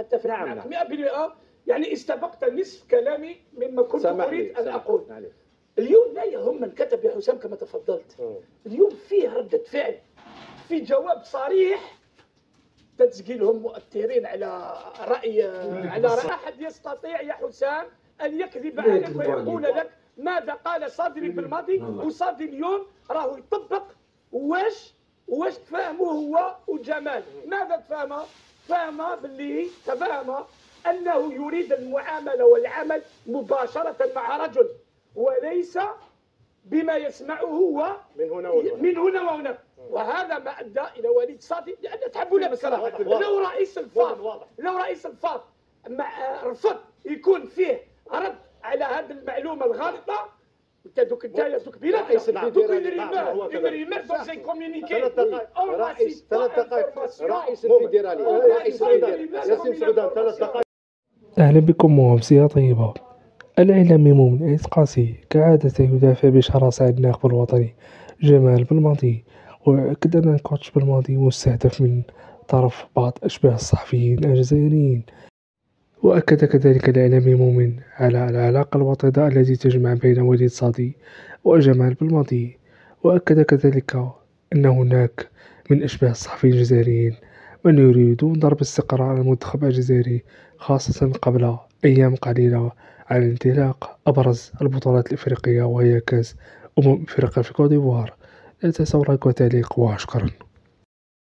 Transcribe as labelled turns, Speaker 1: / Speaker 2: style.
Speaker 1: أتفق معك 100%. يعني استبقت نصف كلامي مما كنت أريد أن أقول. اليوم لا يهم من كتب يا حسام كما تفضلت. اليوم فيه ردة فعل، في جواب صريح، تسجيلهم مؤثرين على رأي أحد يستطيع يا حسام أن يكذب عليك ويقول لك ماذا قال صادري بالماضي وصادري اليوم راهو يطبق. واش تفهموا هو وجمال؟ ماذا فهم باللي تفهم أنه يريد المعاملة والعمل مباشرة مع رجل وليس بما يسمعه هو من هنا وهناك. وهذا ما ادى الى وليد صادي، لان تحبوا لك بصراحه لو رئيس الفاض رفض يكون فيه رد على هذه المعلومه الغالطه. انت دوك بلا رئيس الفيدرالي ياسين سعودان 3 دقائق.
Speaker 2: اهلا بكم وامسيه طيبه. الإعلامي مؤمن عيد قاسي كعادة يدافع بشراسة عن الناخب الوطني جمال بالماضي، وأكد أن الكوتش بالماضي مستهدف من طرف بعض أشباه الصحفيين الجزائريين. وأكد كذلك الإعلامي مؤمن على العلاقة الوطيدة التي تجمع بين وليد صادي وجمال بالماضي، وأكد كذلك أن هناك من أشباه الصحفيين الجزائريين من يريدون ضرب استقرار المنتخب الجزائري، خاصة قبل أيام قليلة على انطلاق أبرز البطولات الإفريقية وهي كأس أفريقيا في كوت ديفوار. لا تنسوا لايك وتعليق وشكرا.